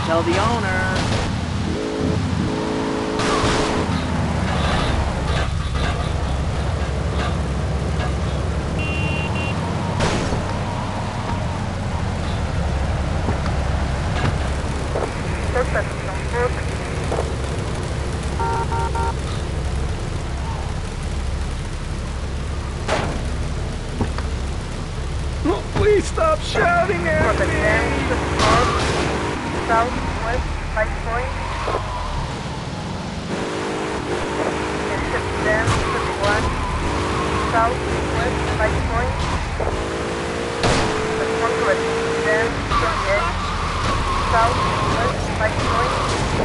Tell the owner. Please stop shouting at me! Southwest 5 point. Amsterdam 31. Southwest 5 point. Respond to Amsterdam 28. Southwest 5 point.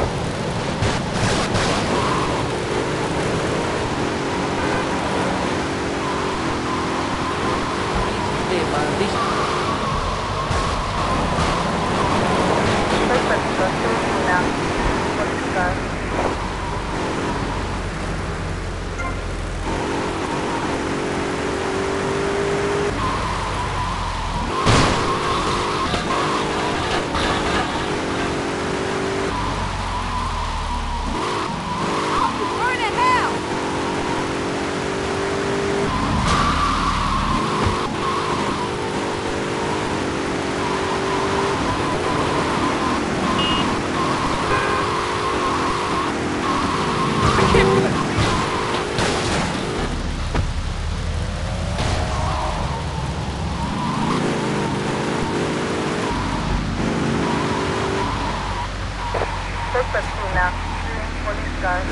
Police car.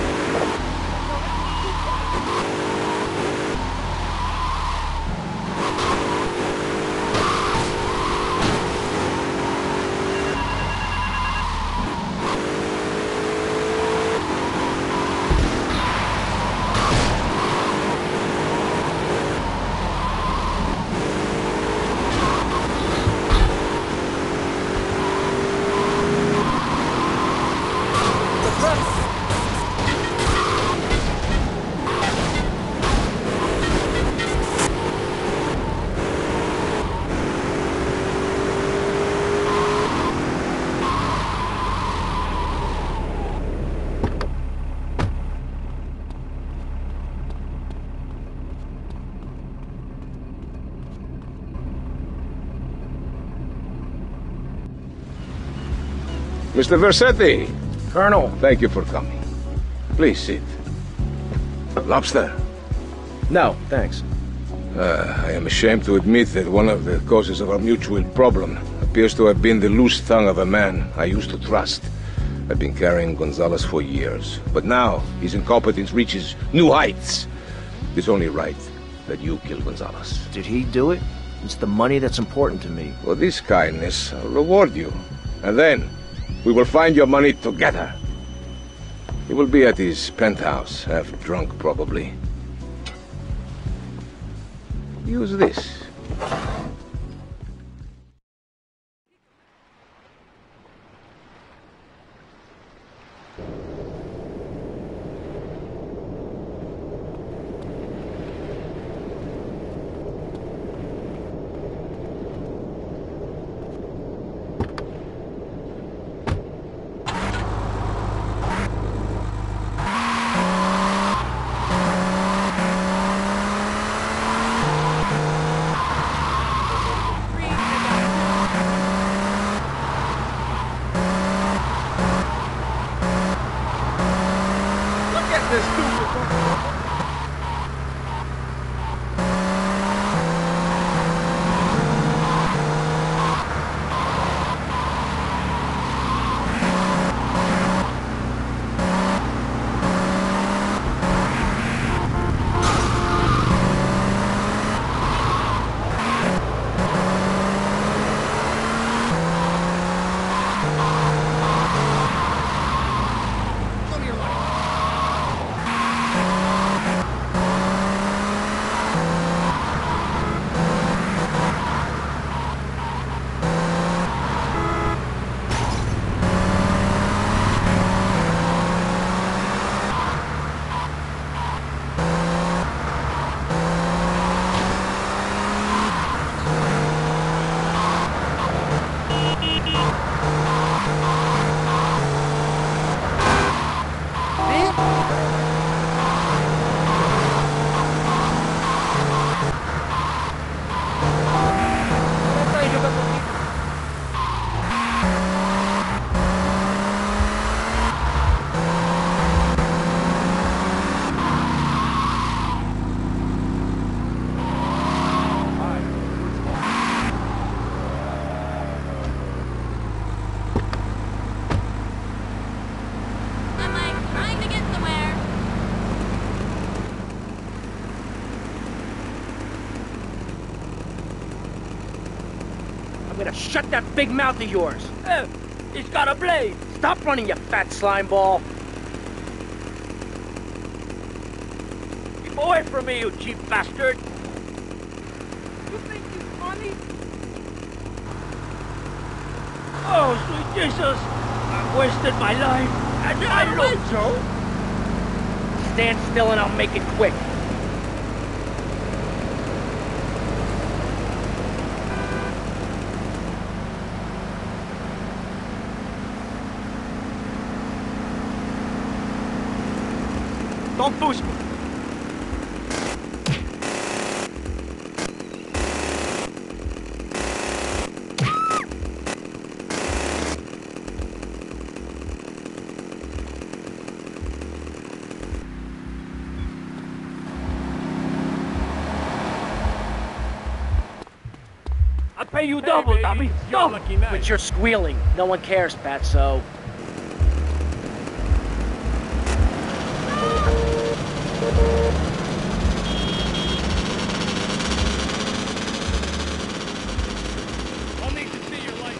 Mr. Versetti! Colonel. Thank you for coming. Please sit. Lobster? No, thanks. I am ashamed to admit that one of the causes of our mutual problem appears to have been the loose tongue of a man I used to trust. I've been carrying Gonzalez for years, but now his incompetence reaches new heights. It's only right that you kill Gonzalez. Did he do it? It's the money that's important to me. For this kindness, I'll reward you. And then, we will find your money together. He will be at his penthouse, half drunk probably. Use this. to shut that big mouth of yours. He's got a blade. Stop running, you fat slime ball. Keep away from me, you cheap bastard. You think you're funny? Oh, sweet Jesus. I've wasted my life. And I look so. Stand still and I'll make it quick. Don't push me. I'll pay you double, Tommy. Double. But you're squealing. No one cares, Fatso. I'll need to see your light.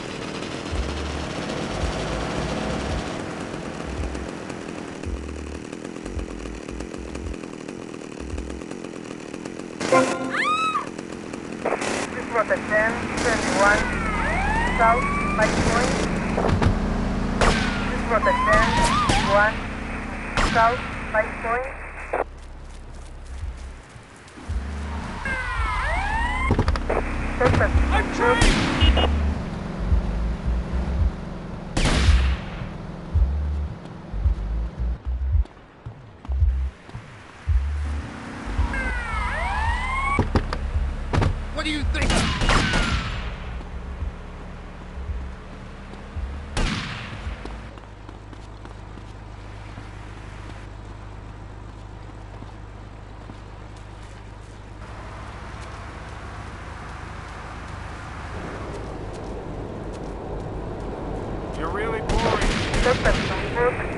This was a 10-21 South Fight Point. This was a 10-21 South Fight Point. I'm trying. What do you think? You're really boring. Look at the book.